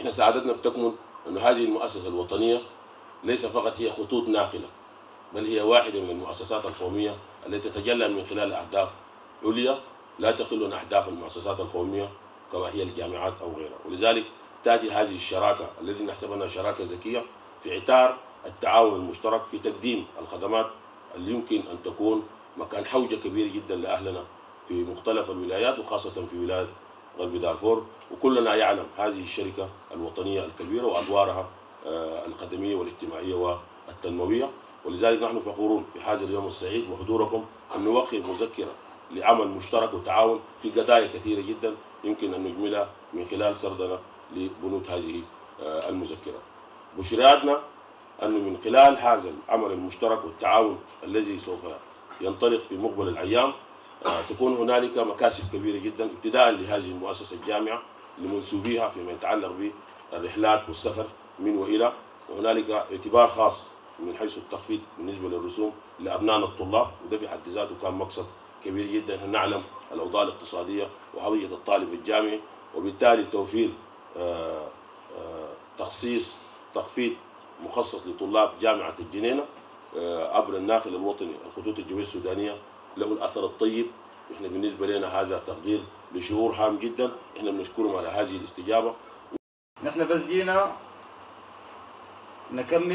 احنا سعادتنا بتكمن أن هذه المؤسسة الوطنية ليس فقط هي خطوط ناقلة، بل هي واحدة من المؤسسات القومية التي تتجلى من خلال أهداف عليا لا تقل عن أهداف المؤسسات القومية كما هي الجامعات أو غيرها. ولذلك تأتي هذه الشراكة التي نحسبها شراكة ذكية في إطار التعاون المشترك في تقديم الخدمات اللي يمكن أن تكون مكان حوجة كبير جدا لأهلنا في مختلف الولايات وخاصة في ولاية غرب دارفور. وكلنا يعلم هذه الشركة الوطنية الكبيرة وأدوارها الخدمية والاجتماعية والتنموية. ولذلك نحن فخورون في هذا اليوم السعيد وحضوركم أن نوقع مذكرة لعمل مشترك وتعاون في قضايا كثيرة جدا يمكن أن نجملها من خلال سردنا لبنود هذه المذكرة. بشرياتنا أن من خلال هذا العمل المشترك والتعاون الذي سوف ينطلق في مقبل الأيام تكون هنالك مكاسب كبيرة جدا ابتداء لهذه المؤسسة الجامعة لمنسوبيها فيما يتعلق بالرحلات والسفر من وإلى، وهنالك اعتبار خاص من حيث التخفيض بالنسبة للرسوم لأبنائنا الطلاب، وده في حد ذاته كان مقصد كبير جدا. نعلم الأوضاع الاقتصادية وهوية الطالب الجامعي، وبالتالي توفير تخفيض مخصص لطلاب جامعة الجنينة عبر الناقل الوطني الخطوط الجوية السودانية له الأثر الطيب. احنا بالنسبة لنا هذا تقدير لشعور هام جدا، احنا بنشكرهم على هذه الاستجابة. نحن بس جينا نكمل